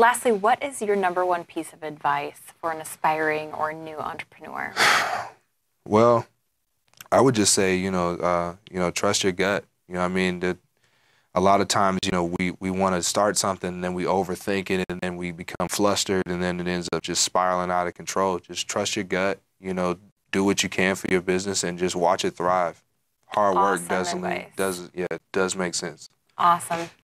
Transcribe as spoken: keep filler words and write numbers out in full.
lastly, what is your number one piece of advice for an aspiring or new entrepreneur? Well, I would just say, you know, uh, you know, trust your gut. You know what I mean? That a lot of times, you know, we, we want to start something and then we overthink it and then we become flustered and then it ends up just spiraling out of control. Just trust your gut, you know, do what you can for your business and just watch it thrive. Hard work Awesome doesn't, advice. does, yeah, it does make sense. Awesome.